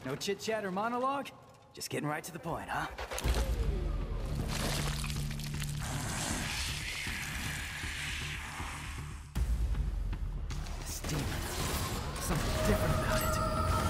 No chit-chat or monologue? Just getting right to the point, huh? This demon. Something different about it.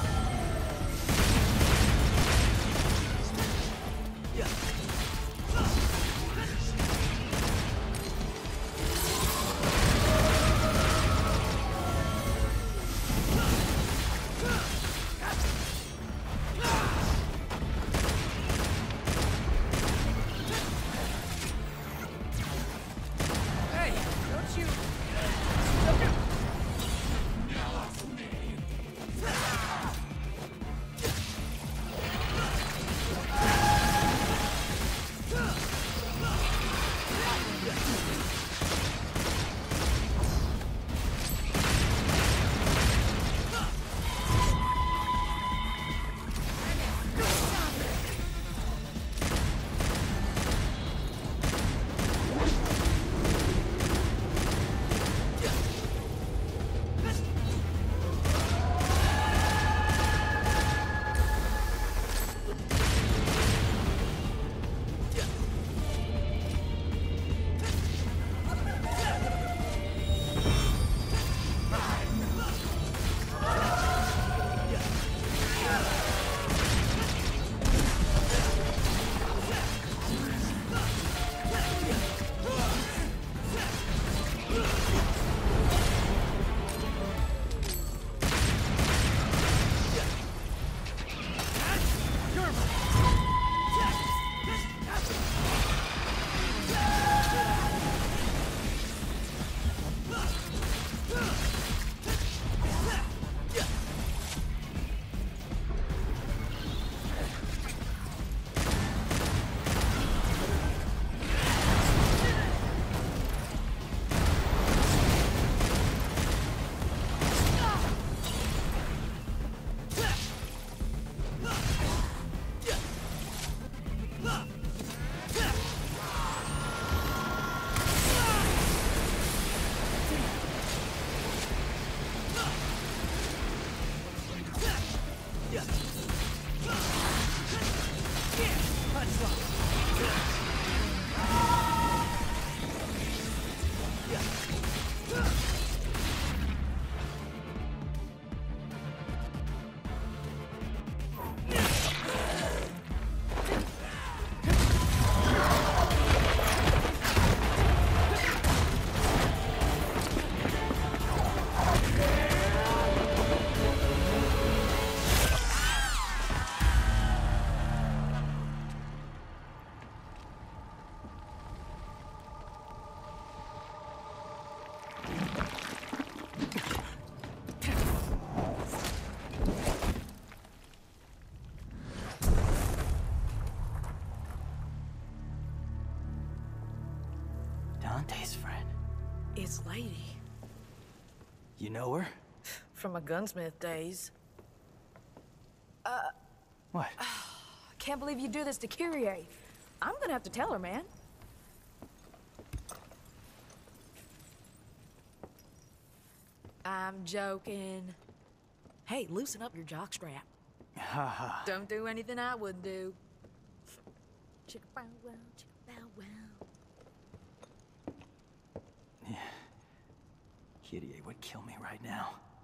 Dante's friend. It's Lady. You know her? From my gunsmith days. What? I can't believe you do this to Kyrie. I'm gonna have to tell her, man. I'm joking. Hey, loosen up your jockstrap. Haha. Don't do anything I wouldn't do. Chicka bow wow, chicka bow wow. Kyrie would kill me right now.